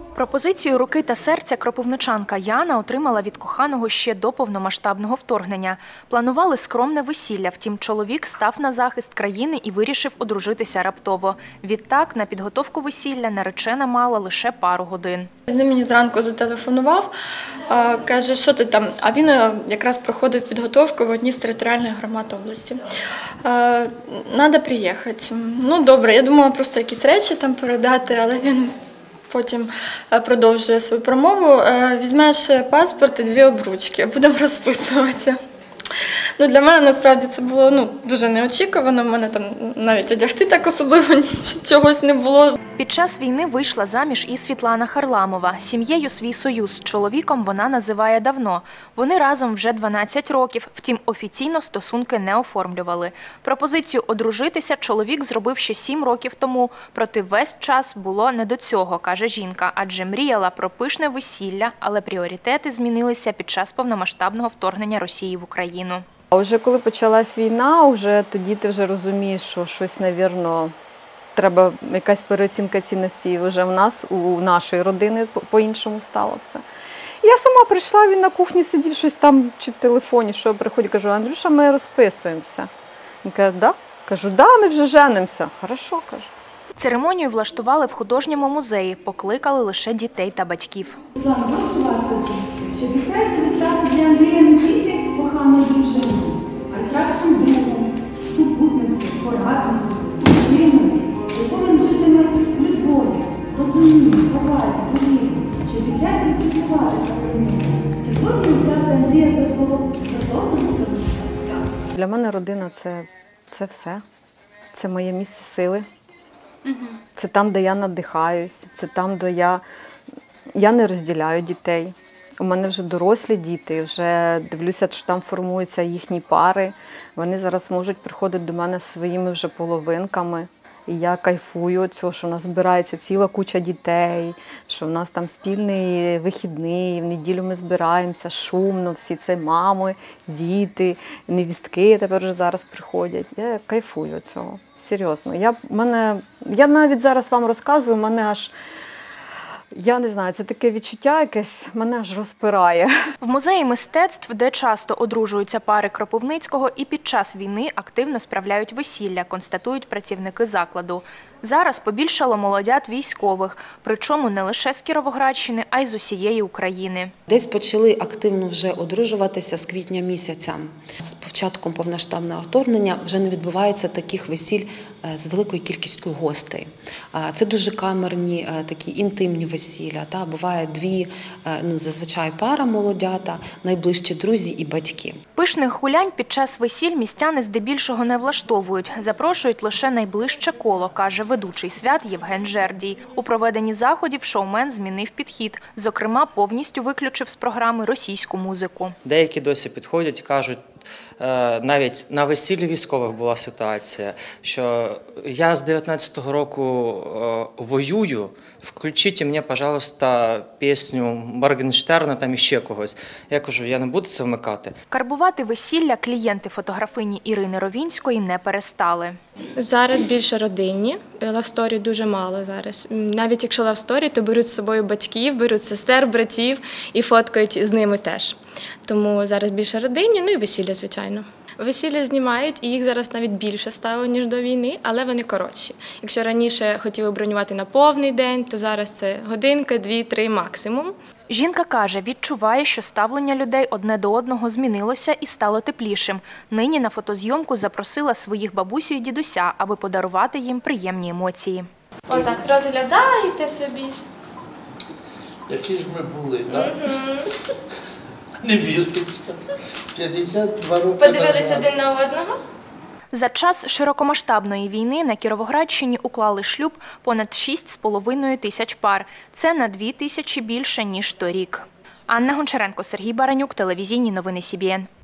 Пропозицію руки та серця кропивничанка Яна отримала від коханого ще до повномасштабного вторгнення. Планували скромне весілля, втім чоловік став на захист країни і вирішив одружитися раптово. Відтак на підготовку весілля наречена мала лише пару годин. Він мені зранку зателефонував, каже, що ти там, а він якраз проходив підготовку в одній з територіальних громад області. Треба приїхати. Ну добре, я думала просто якісь речі там передати, але він потім продовжує свою промову. Візьмеш паспорт і 2 обручки, будемо розписуватися. Ну, для мене насправді це було дуже неочікувано, в мене там навіть одягти так особливо чогось не було. Під час війни вийшла заміж і Світлана Харламова. Сім'єю свій союз з чоловіком вона називає давно. Вони разом вже 12 років, втім офіційно стосунки не оформлювали. Пропозицію одружитися чоловік зробив ще 7 років тому, проте весь час було не до цього, каже жінка, адже мріяла про пишне весілля, але пріоритети змінилися під час повномасштабного вторгнення Росії в Україну. А вже коли почалась війна, тоді ти вже розумієш, що щось, мабуть, треба якась переоцінка цінностей вже в нас, у нашої родини по-іншому стало все. Я сама прийшла, він на кухні сидів, щось там, чи в телефоні, що приходить, кажу, Андрюша, ми розписуємося. Він каже, да? Кажу, да, ми вже женимося. Хорошо, кажу. Церемонію влаштували в художньому музеї, покликали лише дітей та батьків. Світлана, прошу вас записати, що обіцяєте ви стати для Андрія не тільки коханою дружиною, а й кращим другом, супутницею, порадницею, дружиною, з якою він житиме в любові, розумінні, повазі, довірі, що обіцяєте піклуватися про нього. Чи згодні взяти Андрія за слово задоволенцю? Для мене родина – це все. Це моє місце сили. Це там, де я надихаюсь, це там, де я не розділяю дітей. У мене вже дорослі діти, вже дивлюся, що там формуються їхні пари. Вони зараз можуть приходити до мене зі своїми вже половинками. І я кайфую від цього, що в нас збирається ціла куча дітей, що в нас там спільний вихідний, в неділю ми збираємося, шумно, всі це мами, діти, невістки тепер вже зараз приходять. Я кайфую від цього, серйозно. Я навіть зараз вам розказую, мене аж, я не знаю, це таке відчуття якесь, мене аж розпирає. В музеї мистецтв, де часто одружуються пари Кропивницького, і під час війни активно справляють весілля, констатують працівники закладу. Зараз побільшало молодят військових, причому не лише з Кіровоградщини, а й з усієї України. Десь почали активно вже одружуватися з квітня місяця. З початком повномасштабного вторгнення вже не відбувається таких весіль з великою кількістю гостей. Це дуже камерні, такі інтимні весілля. Буває 2, зазвичай пара молодята, найближчі друзі і батьки. Пишних гулянь під час весіль містяни здебільшого не влаштовують. Запрошують лише найближче коло, каже ведучий свят Євген Жердій. У проведенні заходів шоумен змінив підхід. Зокрема, повністю виключив з програми російську музику. Деякі досі підходять і кажуть, навіть на весіллі військових була ситуація, що я з 19-го року воюю, включіть мені, пожалуйста, пісню Моргенштерна там і ще когось. Я кажу, я не буду це вмикати. Карбувати весілля клієнти фотографині Ірини Ровінської не перестали. Зараз більше родинні, лавсторі дуже мало зараз. Навіть якщо лавсторі, то беруть з собою батьків, беруть сестер, братів і фоткають з ними теж. Тому зараз більше родинні, і весілля, звичайно. Весілля знімають, і їх зараз навіть більше стало, ніж до війни, але вони коротші. Якщо раніше хотіли бронювати на повний день, то зараз це годинка, 2-3 максимум. Жінка каже, відчуває, що ставлення людей одне до одного змінилося і стало теплішим. Нині на фотозйомку запросила своїх бабусю і дідуся, аби подарувати їм приємні емоції. Отак, розглядаєте собі. Які ж ми були, так? Не віриться. 52 роки назад. Подивилися один на одного? За час широкомасштабної війни на Кіровоградщині уклали шлюб понад 6,5 тисяч пар. Це на 2 тисячі більше, ніж торік. Анна Гончаренко, Сергій Баранюк, телевізійні новини СІБІН.